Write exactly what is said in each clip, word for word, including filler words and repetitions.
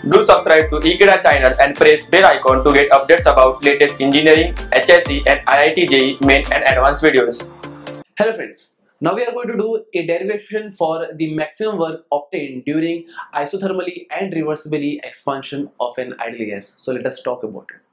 Do subscribe to Ekeeda channel and press bell icon to get updates about latest engineering, H S C and I I T J E E main and advanced videos. Hello friends, now we are going to do a derivation for the maximum work obtained during isothermally and reversibly expansion of an ideal gas. So let us talk about it.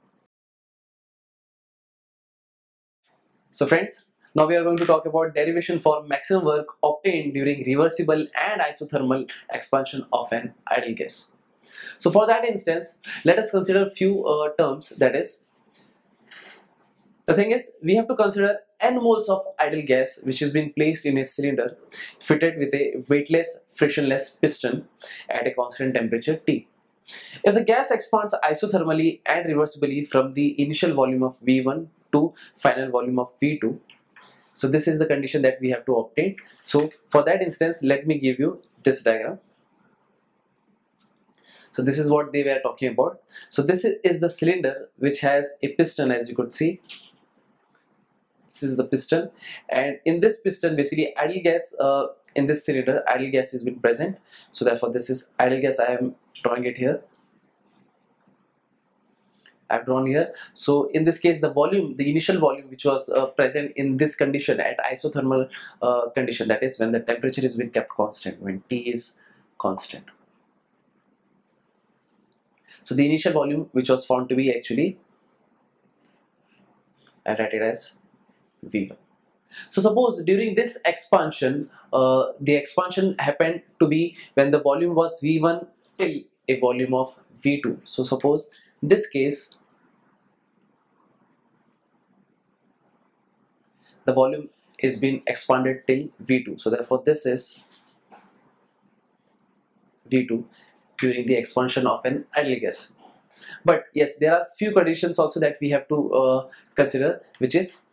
So friends, now we are going to talk about derivation for maximum work obtained during reversible and isothermal expansion of an ideal gas. So for that instance, let us consider few uh, terms. That is, the thing is, we have to consider n moles of ideal gas which has been placed in a cylinder fitted with a weightless, frictionless piston at a constant temperature T. If the gas expands isothermally and reversibly from the initial volume of V one to final volume of V two, so this is the condition that we have to obtain. So for that instance, let me give you this diagram. So this is what they were talking about. So this is the cylinder which has a piston, as you could see. This is the piston, and in this piston basically ideal gas, uh, in this cylinder ideal gas has been present. So therefore this is ideal gas. I am drawing it here. I have drawn here. So in this case, the volume, the initial volume which was uh, present in this condition at isothermal uh, condition, that is when the temperature is been kept constant, when T is constant. So the initial volume which was found to be actually, I write it as V one. So suppose during this expansion, uh, the expansion happened to be when the volume was V one till a volume of V two. So suppose this case, the volume is being expanded till V two. So therefore this is V two during the expansion of an ideal gas. But yes, there are few conditions also that we have to uh, consider, which is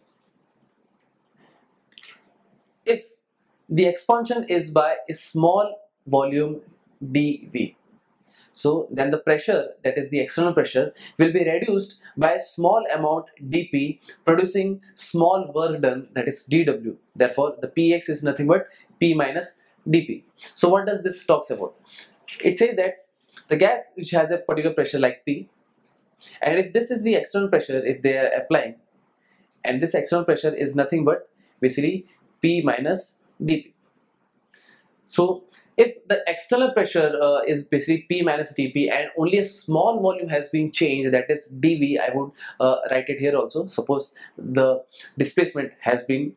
if the expansion is by a small volume dV, so then the pressure, that is the external pressure, will be reduced by a small amount dP, producing small work done, that is dW. Therefore the Px is nothing but P minus dP. So what does this talks about? It says that the gas which has a particular pressure like P, and if this is the external pressure if they are applying, and this external pressure is nothing but basically P minus dP. So if the external pressure uh, is basically P minus dP and only a small volume has been changed, that is dV, I would uh, write it here also. Suppose the displacement has been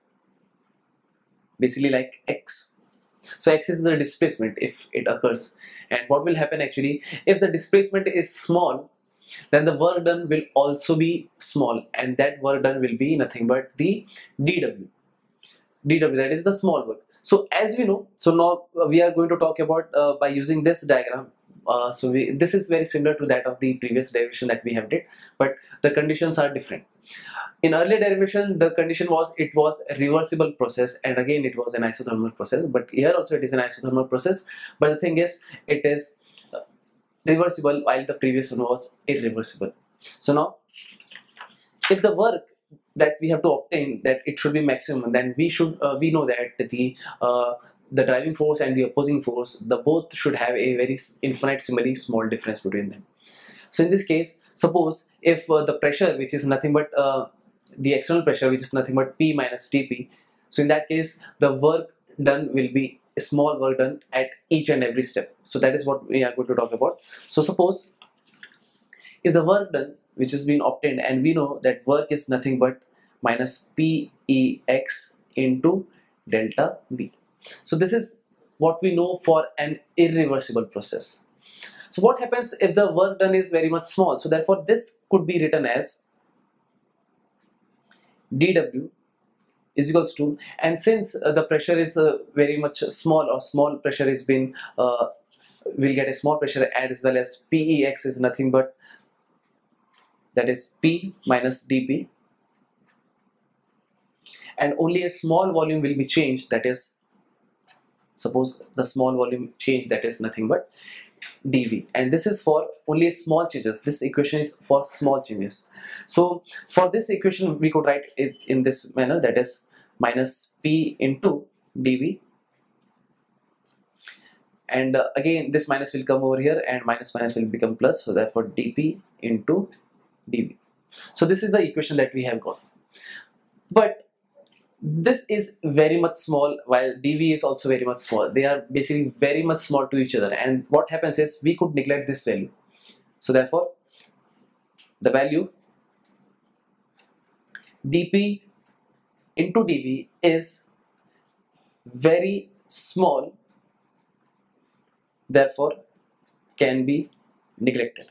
basically like x. So x is the displacement if it occurs, and what will happen actually, if the displacement is small, then the work done will also be small, and that work done will be nothing but the dW. dW, that is the small work. So as we know, so now we are going to talk about uh, by using this diagram. Uh, so we, this is very similar to that of the previous derivation that we have did, but the conditions are different. In earlier derivation, the condition was it was a reversible process, and again it was an isothermal process, but here also it is an isothermal process, but the thing is it is reversible while the previous one was irreversible. So now if the work that we have to obtain, that it should be maximum, then we should uh, we know that the uh, the driving force and the opposing force, the both should have a very infinitesimally small difference between them. So in this case, suppose if uh, the pressure which is nothing but uh, the external pressure which is nothing but P minus dP, so in that case the work done will be a small work done at each and every step. So that is what we are going to talk about. So suppose if the work done which has been obtained, and we know that work is nothing but minus Pex into delta V. So this is what we know for an irreversible process. So what happens if the work done is very much small? So therefore this could be written as dW is equals to, and since uh, the pressure is uh, very much small, or small pressure is been uh, will get a small pressure, as well as Pex is nothing but, that is P minus dP, and only a small volume will be changed, that is, suppose the small volume change, that is nothing but dV, and this is for only small changes. This equation is for small changes. So for this equation we could write it in this manner, that is minus P into dV, and uh, again this minus will come over here and minus minus will become plus, so therefore dp into dv. So this is the equation that we have got, but this is very much small while dv is also very much small. They are basically very much small to each other, and what happens is we could neglect this value. So therefore the value dp into dv is very small, therefore can be neglected.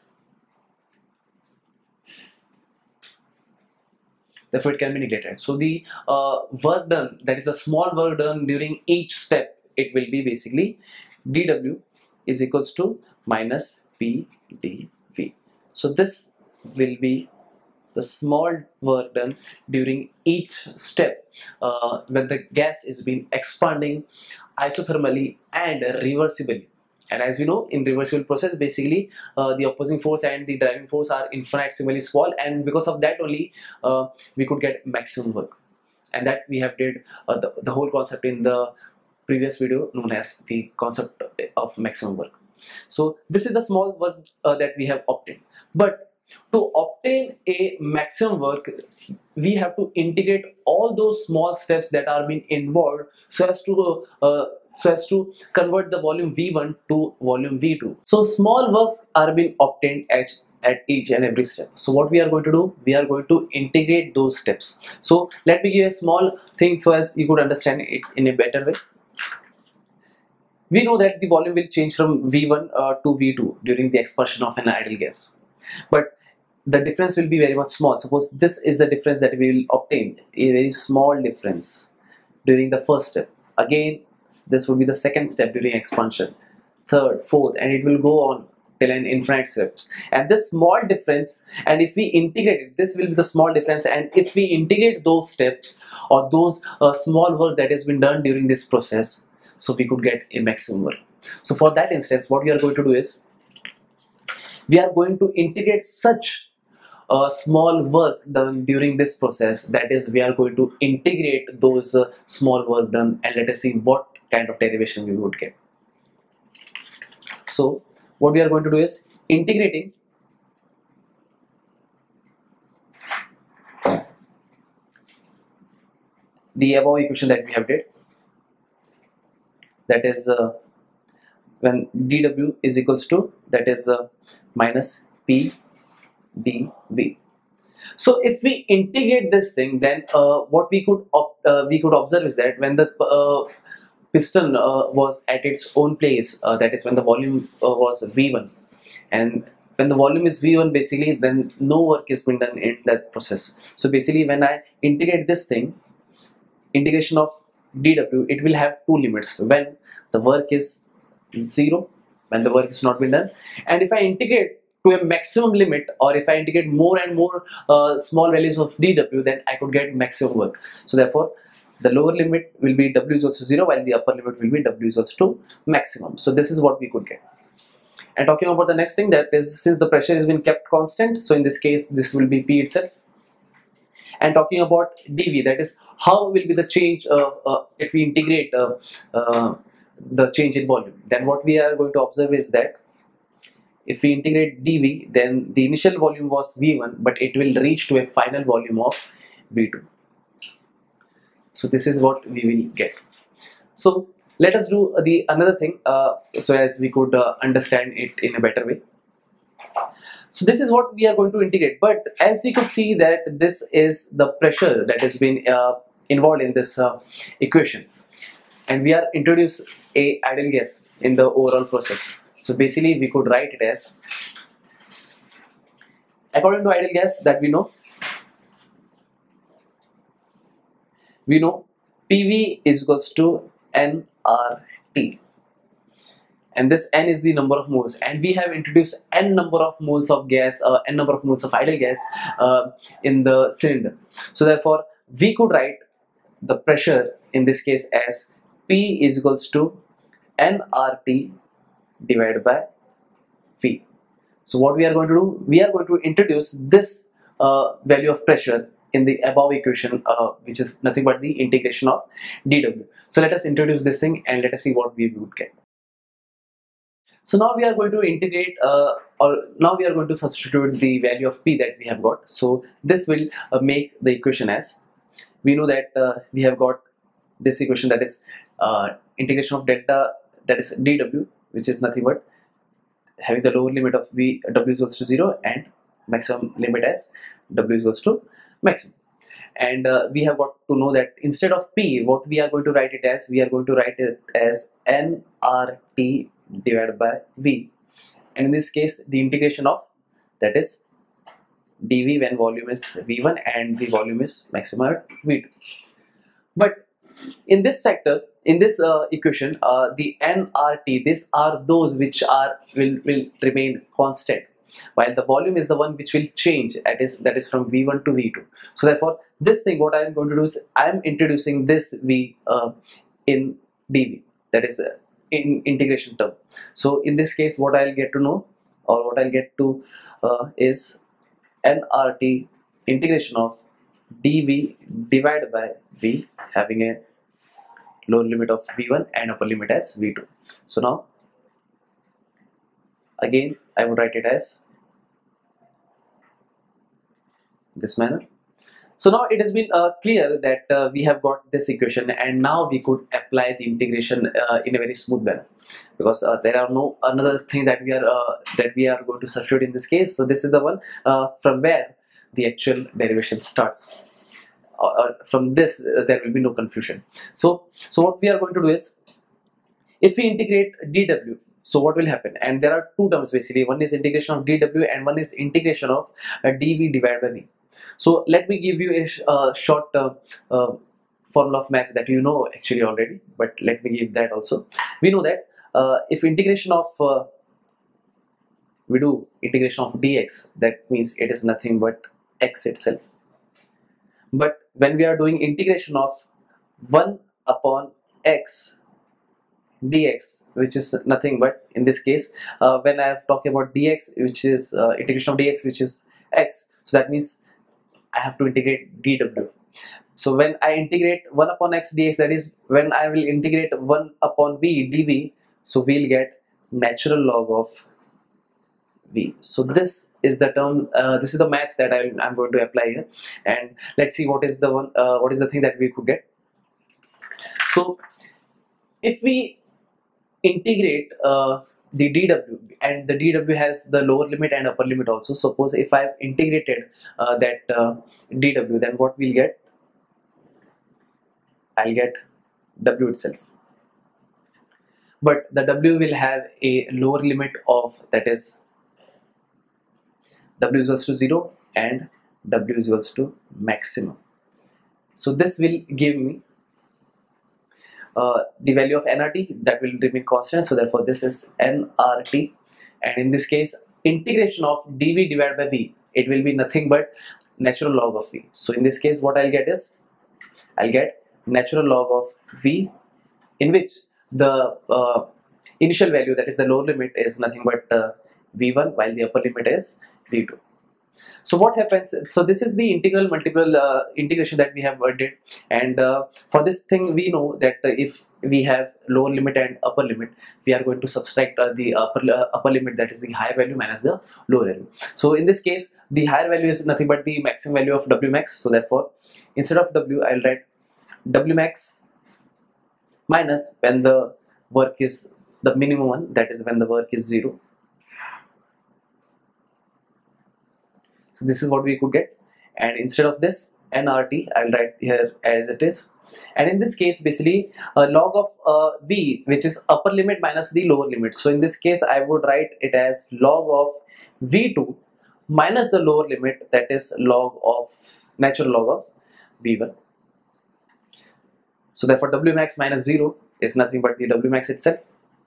Therefore it can be neglected. So the uh, work done, that is the small work done during each step, it will be basically dw is equals to minus p dv. So this will be the small work done during each step uh, when the gas is being expanding isothermally and reversibly. And as we know, in reversible process, basically uh, the opposing force and the driving force are infinitesimally small, and because of that only uh, we could get maximum work. And that we have did uh, the, the whole concept in the previous video known as the concept of maximum work. So this is the small work uh, that we have obtained. But to obtain a maximum work, we have to integrate all those small steps that are being involved so as to uh, so as to convert the volume V one to volume V two. So small works are being obtained at, at each and every step. So what we are going to do, we are going to integrate those steps. So let me give a small thing so as you could understand it in a better way. We know that the volume will change from V one uh, to V two during the expansion of an ideal gas, but the difference will be very much small. Suppose this is the difference that we will obtain, a very small difference during the first step. Again, this will be the second step during expansion, third, fourth, and it will go on till an infinite steps. And this small difference, and if we integrate it, this will be the small difference, and if we integrate those steps or those uh, small work that has been done during this process, so we could get a maximum work. So for that instance, what we are going to do is, we are going to integrate such uh, small work done during this process, that is, we are going to integrate those uh, small work done, and let us see what kind of derivation we would get. So what we are going to do is integrating the above equation that we have did, that is uh, when dw is equals to, that is uh, minus p dv. So if we integrate this thing, then uh, what we could uh, we could observe is that when the uh, piston uh, was at its own place, uh, that is when the volume uh, was V one, and when the volume is V one, basically then no work is been done in that process. So basically when I integrate this thing, integration of dw, it will have two limits: when the work is zero, when the work is not been done, and if I integrate to a maximum limit, or if I integrate more and more uh, small values of dw, then I could get maximum work. So therefore the lower limit will be w is also zero, while the upper limit will be w is also to maximum. So this is what we could get. And talking about the next thing, that is, since the pressure has been kept constant, so in this case this will be P itself. And talking about dV, that is how will be the change uh, uh, if we integrate uh, uh, the change in volume. Then what we are going to observe is that if we integrate dV, then the initial volume was V one, but it will reach to a final volume of V two. So this is what we will get. So let us do the another thing uh, so as we could uh, understand it in a better way. So this is what we are going to integrate, but as we could see that this is the pressure that has been uh, involved in this uh, equation, and we are introduce a ideal gas in the overall process. So basically we could write it as, according to ideal gas that we know, we know P V is equals to N R T, and this N is the number of moles, and we have introduced N number of moles of gas, uh, N number of moles of ideal gas uh, in the cylinder. So therefore we could write the pressure in this case as P is equals to N R T divided by V. So what we are going to do, we are going to introduce this uh, value of pressure in the above equation, uh, which is nothing but the integration of dw. So let us introduce this thing and let us see what we would get. So now we are going to integrate uh, or now we are going to substitute the value of p that we have got. So this will uh, make the equation as, we know that uh, we have got this equation, that is uh, integration of delta, that is dw, which is nothing but having the lower limit of v w is equals to zero and maximum limit as w is equals to maximum. And uh, we have got to know that instead of p, what we are going to write it as, we are going to write it as nRT divided by v, and in this case the integration of, that is dv when volume is v one and the volume is maximum at v two. But in this factor, in this uh, equation, uh, the nRT, these are those which are will will remain constant, while the volume is the one which will change, that is that is from v one to v two. So therefore this thing, what I am going to do is I am introducing this v uh, in dv, that is uh, in integration term. So in this case what I'll get to know, or what I'll get to uh, is nRT integration of dv divided by v, having a lower limit of v one and upper limit as v two. So now again I would write it as this manner. So now it has been uh, clear that uh, we have got this equation, and now we could apply the integration uh, in a very smooth manner, because uh, there are no another thing that we are uh, that we are going to substitute in this case. So this is the one uh, from where the actual derivation starts. Uh, uh, from this uh, there will be no confusion. So so what we are going to do is, if we integrate dw, so what will happen? And there are two terms basically, one is integration of dw and one is integration of uh, dv divided by v. So let me give you a uh, short uh, uh, formula of maths that you know actually already, but let me give that also. We know that uh, if integration of uh, we do integration of dx, that means it is nothing but x itself. But when we are doing integration of one upon x dx, which is nothing but, in this case uh, when I have talking about dx, which is uh, integration of dx, which is x, so that means I have to integrate dw. So when I integrate one upon x dx, that is when I will integrate one upon v dv, so we'll get natural log of v. So this is the term, uh, this is the maths that I am going to apply here, and let's see what is the one uh, what is the thing that we could get. So if we integrate uh, the dw, and the dw has the lower limit and upper limit also. Suppose if I have integrated uh, that uh, dw, then what we'll get, I'll get w itself, but the w will have a lower limit of, that is w is equals to zero and w is equals to maximum. So this will give me uh, the value of nRT that will remain constant. So therefore this is nRT, and in this case integration of dv divided by v, it will be nothing but natural log of v. So in this case what I'll get is, I'll get natural log of v, in which the uh, initial value, that is the lower limit, is nothing but uh, v one, while the upper limit is v two. So what happens, so this is the integral multiple uh, integration that we have uh, did, and uh, for this thing we know that uh, if we have lower limit and upper limit, we are going to subtract uh, the upper uh, upper limit, that is the higher value, minus the lower value. So in this case the higher value is nothing but the maximum value of w max. So therefore instead of w, I'll write w max minus when the work is the minimum one, that is when the work is zero. So this is what we could get, and instead of this nRT, I'll write here as it is. And in this case basically a log of uh, v, which is upper limit minus the lower limit. So in this case I would write it as log of v two minus the lower limit, that is log of natural log of v one. So therefore w max minus zero is nothing but the w max itself,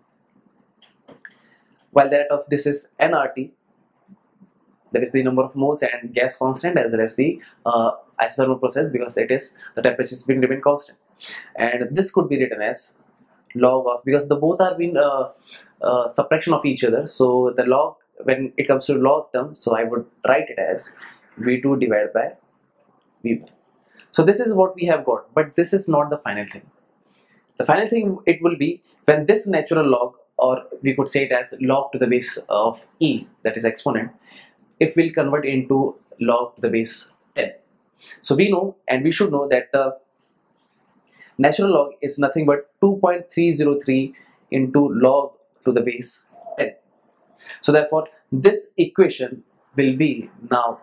while that of this is nRT, that is the number of moles and gas constant, as well as the uh, isothermal process, because it is the temperature is being remain constant. And this could be written as log of, because the both are being uh, uh, subtraction of each other, so the log, when it comes to log term, so I would write it as v two divided by v one. So this is what we have got, but this is not the final thing. The final thing it will be when this natural log or we could say it as log to the base of e, that is exponent, if we'll convert into log to the base ten. So we know, and we should know, that the natural log is nothing but two point three zero three into log to the base ten. So therefore this equation will be now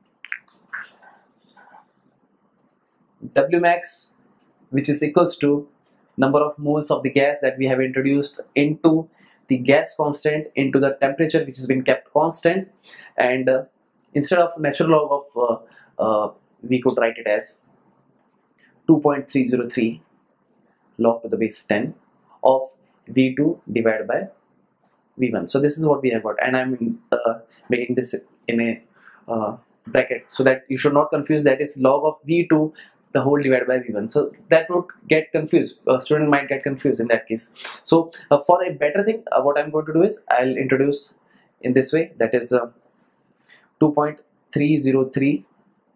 W max, which is equals to number of moles of the gas that we have introduced into the gas constant into the temperature which has been kept constant, and uh, instead of natural log of uh, uh, we could write it as two point three zero three log to the base ten of V two divided by V one. So this is what we have got, and I'm uh, making this in a uh, bracket so that you should not confuse that is log of V two the whole divided by V one. So that would get confused. A student might get confused in that case. So uh, for a better thing, uh, what I'm going to do is I'll introduce in this way, that is uh, two point three zero three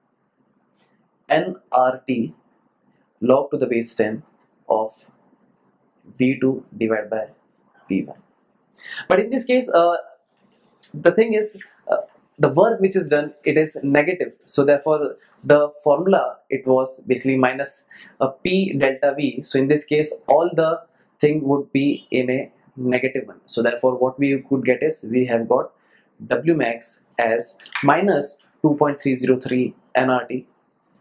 N R T log to the base ten of V two divided by V one. But in this case, uh, the thing is, uh, the work which is done, it is negative. So therefore, the formula, it was basically minus a P delta V. So in this case, all the thing would be in a negative one. So therefore, what we could get is, we have got W max as minus two point three zero three N R T.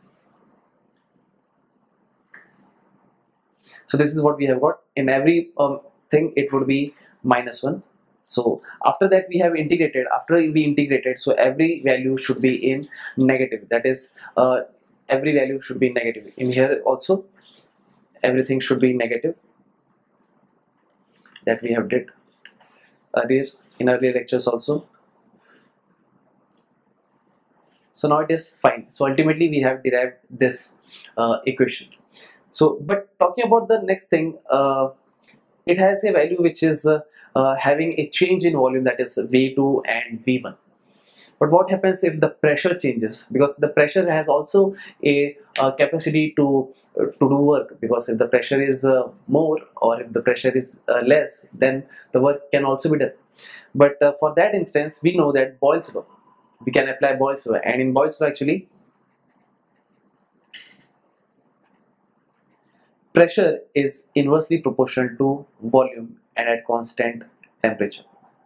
So this is what we have got. In every um, thing, it would be minus one. So after that we have integrated, after we integrated, so every value should be in negative, that is uh, every value should be negative. In here also everything should be negative, that we have did earlier in earlier lectures also. So now it is fine. So ultimately we have derived this uh, equation. So but talking about the next thing, uh, it has a value which is uh, uh, having a change in volume, that is V two and V one. But what happens if the pressure changes? Because the pressure has also a uh, capacity to uh, to do work, because if the pressure is uh, more or if the pressure is uh, less, then the work can also be done. But uh, for that instance, we know that Boyle's law, we can apply Boyle's law, and in Boyle's law actually pressure is inversely proportional to volume and at constant temperature.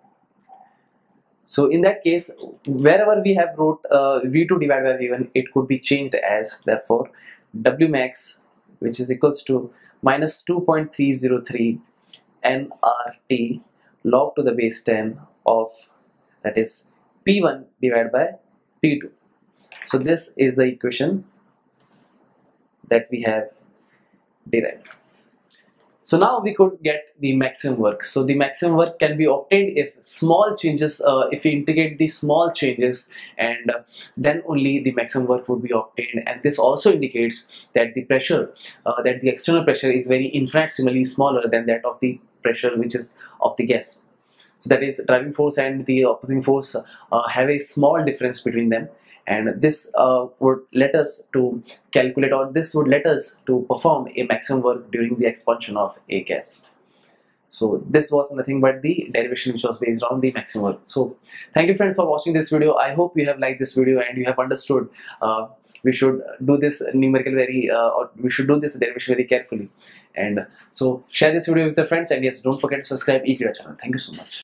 So in that case, wherever we have wrote uh, V two divided by V one, it could be changed as, therefore W max, which is equals to minus two point three zero three N R T log to the base ten of, that is P one divided by P two. So this is the equation that we have derived. So now we could get the maximum work. So the maximum work can be obtained if small changes, uh, if we integrate the small changes, and uh, then only the maximum work would be obtained. And this also indicates that the pressure, uh, that the external pressure is very infinitesimally smaller than that of the pressure which is of the gas. So that is, driving force and the opposing force uh, have a small difference between them. And this uh, would let us to calculate, or this would let us to perform a maximum work during the expansion of a gas. So this was nothing but the derivation which was based on the maximum work. So thank you friends for watching this video. I hope you have liked this video and you have understood uh, we should do this numerical very uh, or we should do this derivation very carefully. And so share this video with your friends, and yes, don't forget to subscribe eKredo channel. Thank you so much.